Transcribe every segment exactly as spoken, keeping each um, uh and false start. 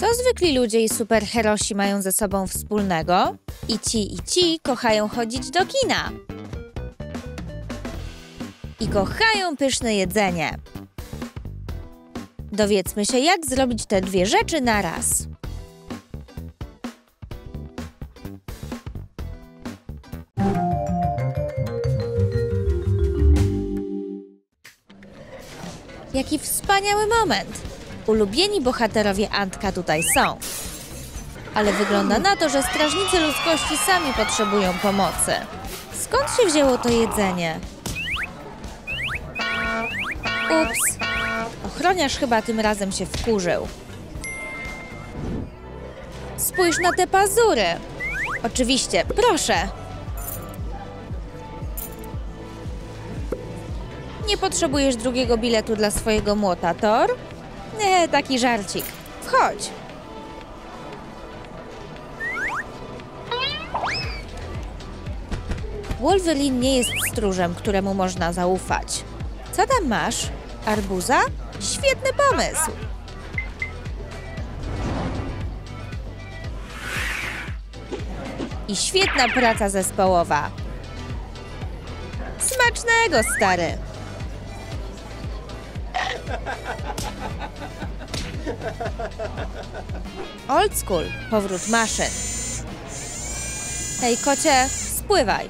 Co zwykli ludzie i superherosi mają ze sobą wspólnego? I ci, i ci kochają chodzić do kina. I kochają pyszne jedzenie. Dowiedzmy się, jak zrobić te dwie rzeczy na raz. Jaki wspaniały moment! Ulubieni bohaterowie Antka tutaj są. Ale wygląda na to, że strażnicy ludzkości sami potrzebują pomocy. Skąd się wzięło to jedzenie? Ups! Ochroniarz chyba tym razem się wkurzył. Spójrz na te pazury! Oczywiście, proszę! Nie potrzebujesz drugiego biletu dla swojego młota, Thor? Nie, taki żarcik. Wchodź! Wolverine nie jest stróżem, któremu można zaufać. Co tam masz? Arbuza? Świetny pomysł! I świetna praca zespołowa. Smacznego, stary! Old school, powrót maszyn. Hej, kocie, spływaj.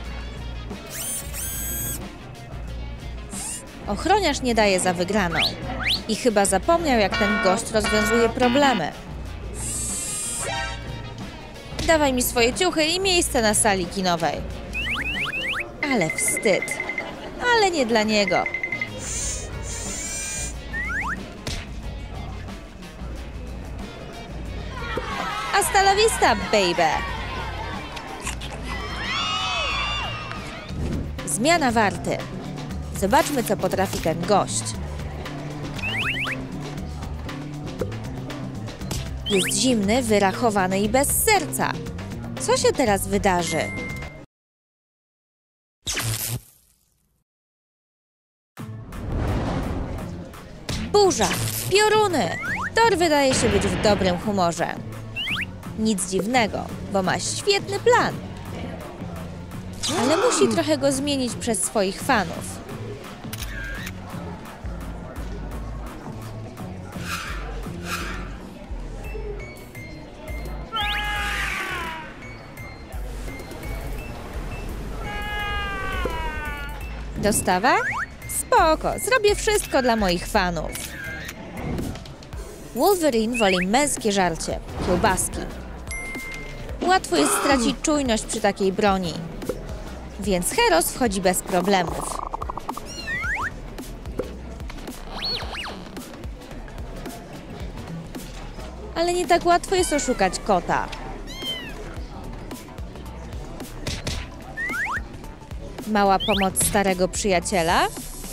Ochroniarz nie daje za wygraną. I chyba zapomniał, jak ten gość rozwiązuje problemy. Dawaj mi swoje ciuchy i miejsce na sali kinowej. Ale wstyd. Ale nie dla niego. Hasta la vista, baby! Zmiana warty. Zobaczmy, co potrafi ten gość. Jest zimny, wyrachowany i bez serca. Co się teraz wydarzy? Burza! Pioruny! Thor wydaje się być w dobrym humorze. Nic dziwnego, bo ma świetny plan. Ale musi trochę go zmienić przez swoich fanów. Dostawa? Spoko, zrobię wszystko dla moich fanów. Wolverine woli męskie żarcie, kiełbaski. Łatwo jest stracić czujność przy takiej broni. Więc Heros wchodzi bez problemów. Ale nie tak łatwo jest oszukać kota. Mała pomoc starego przyjaciela.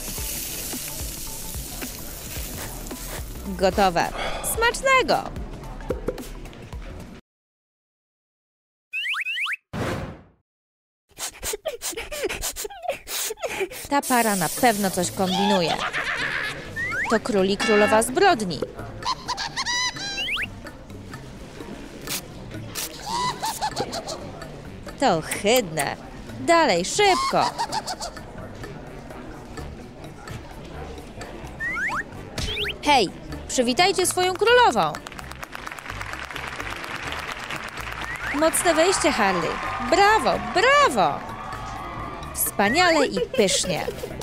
Gotowe. Smacznego! Ta para na pewno coś kombinuje. To król i królowa zbrodni. To ohydne. Dalej, szybko! Hej, przywitajcie swoją królową! Mocne wejście, Harley. Brawo, brawo! Wspaniale i pysznie.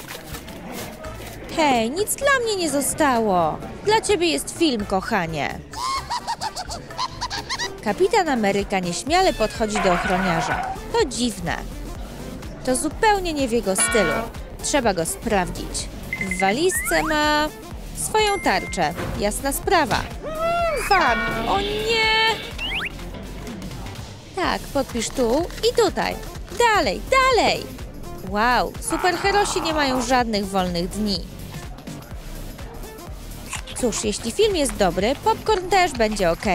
Hej, nic dla mnie nie zostało. Dla ciebie jest film, kochanie. Kapitan Ameryka nieśmiale podchodzi do ochroniarza. To dziwne. To zupełnie nie w jego stylu. Trzeba go sprawdzić. W walizce ma swoją tarczę. Jasna sprawa. Fan! O nie! Tak, podpisz tu i tutaj. Dalej, dalej! Wow, superherosi nie mają żadnych wolnych dni. Cóż, jeśli film jest dobry, popcorn też będzie ok.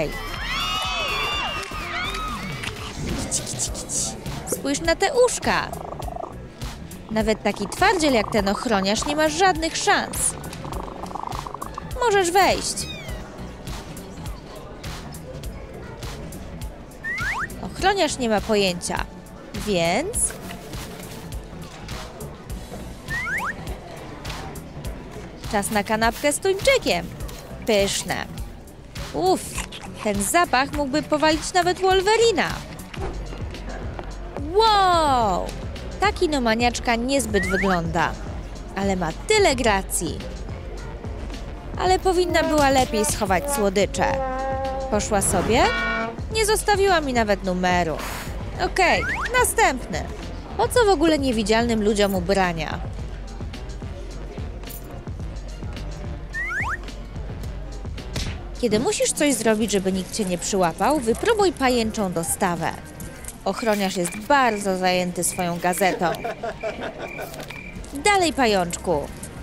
Kici, kici, kici. Spójrz na te uszka. Nawet taki twardziel jak ten ochroniarz nie ma żadnych szans. Możesz wejść. Ochroniarz nie ma pojęcia, więc... Czas na kanapkę z tuńczykiem. Pyszne. Uff, ten zapach mógłby powalić nawet Wolverina. Wow! Ta kinomaniaczka niezbyt wygląda, ale ma tyle gracji. Ale powinna była lepiej schować słodycze. Poszła sobie? Nie zostawiła mi nawet numeru. Okej, następny. Po co w ogóle niewidzialnym ludziom ubrania? Kiedy musisz coś zrobić, żeby nikt cię nie przyłapał, wypróbuj pajęczą dostawę. Ochroniarz jest bardzo zajęty swoją gazetą. Dalej, pajączku.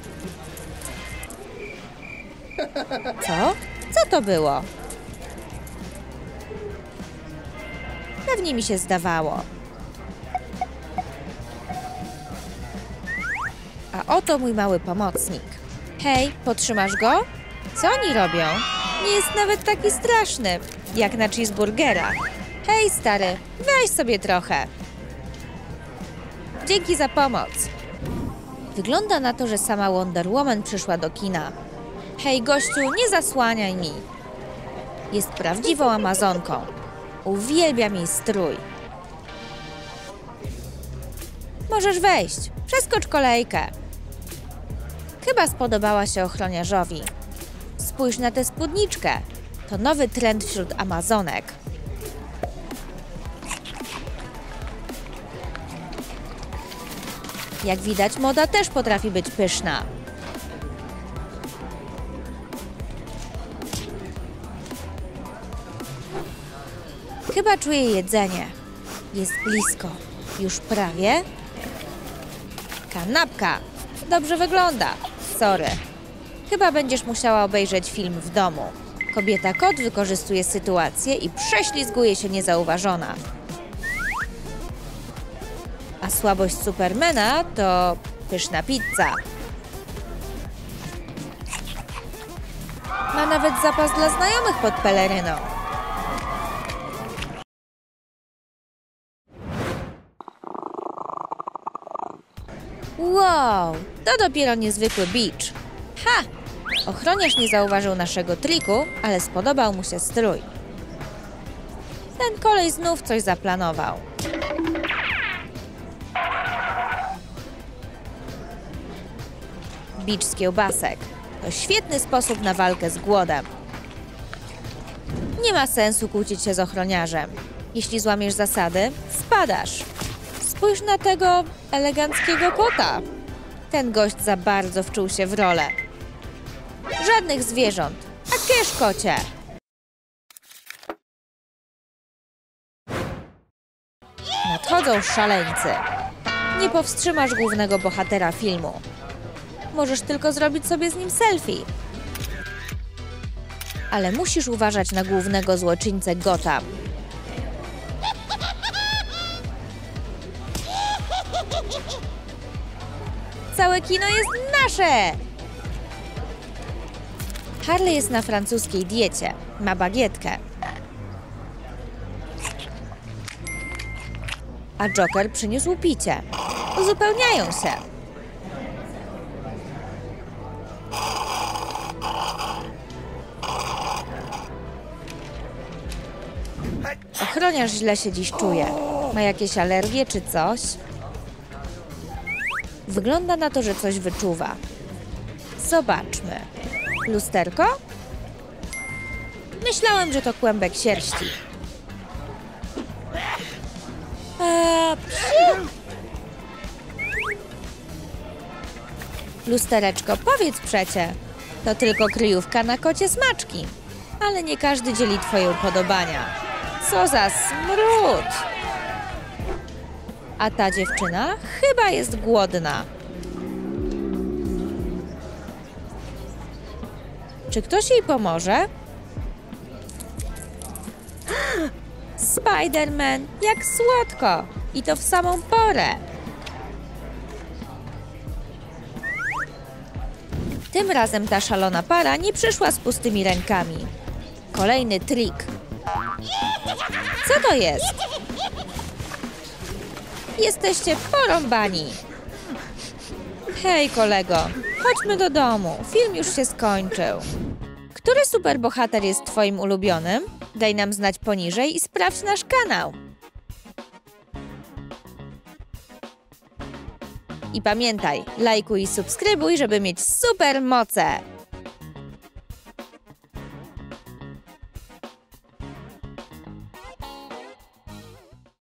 Co? Co to było? Pewnie mi się zdawało. A oto mój mały pomocnik. Hej, potrzymasz go? Co oni robią? Nie jest nawet taki straszny, jak na cheeseburgera. Hej, stary, weź sobie trochę. Dzięki za pomoc. Wygląda na to, że sama Wonder Woman przyszła do kina. Hej, gościu, nie zasłaniaj mi. Jest prawdziwą Amazonką. Uwielbiam jej strój. Możesz wejść. Przeskocz kolejkę. Chyba spodobała się ochroniarzowi. Spójrz na tę spódniczkę. To nowy trend wśród Amazonek. Jak widać, moda też potrafi być pyszna. Chyba czuję jedzenie. Jest blisko. Już prawie. Kanapka. Dobrze wygląda. Sorry. Chyba będziesz musiała obejrzeć film w domu. Kobieta kot wykorzystuje sytuację i prześlizguje się niezauważona. A słabość Supermana to pyszna pizza. Ma nawet zapas dla znajomych pod peleryną. Wow, to dopiero niezwykły beach. Ha! Ochroniarz nie zauważył naszego triku, ale spodobał mu się strój. Ten kolej znów coś zaplanował. Beach z kiełbasek. To świetny sposób na walkę z głodem. Nie ma sensu kłócić się z ochroniarzem. Jeśli złamiesz zasady, spadasz. Spójrz na tego eleganckiego kota. Ten gość za bardzo wczuł się w rolę. Żadnych zwierząt, a kiesz, kocie! Nadchodzą szaleńcy. Nie powstrzymasz głównego bohatera filmu. Możesz tylko zrobić sobie z nim selfie. Ale musisz uważać na głównego złoczyńcę Gotham. Całe kino jest nasze! Harley jest na francuskiej diecie. Ma bagietkę. A Joker przyniósł picie. Uzupełniają się. Ochroniarz źle się dziś czuje. Ma jakieś alergie czy coś? Wygląda na to, że coś wyczuwa. Zobaczmy. Lusterko? Myślałem, że to kłębek sierści. Eee, psiu! Lustereczko, powiedz przecie. To tylko kryjówka na kocie smaczki. Ale nie każdy dzieli twoje upodobania. Co za smród! A ta dziewczyna chyba jest głodna. Czy ktoś jej pomoże? Spider-Man, jak słodko! I to w samą porę. Tym razem ta szalona para nie przyszła z pustymi rękami. Kolejny trik. Co to jest? Jesteście porąbani. Hej, kolego, chodźmy do domu. Film już się skończył. Który superbohater jest twoim ulubionym? Daj nam znać poniżej i sprawdź nasz kanał. I pamiętaj, lajkuj i subskrybuj, żeby mieć super moce.